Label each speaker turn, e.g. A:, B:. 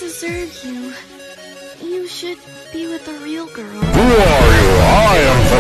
A: deserve you. You should be with a real girl.
B: Who are you? I am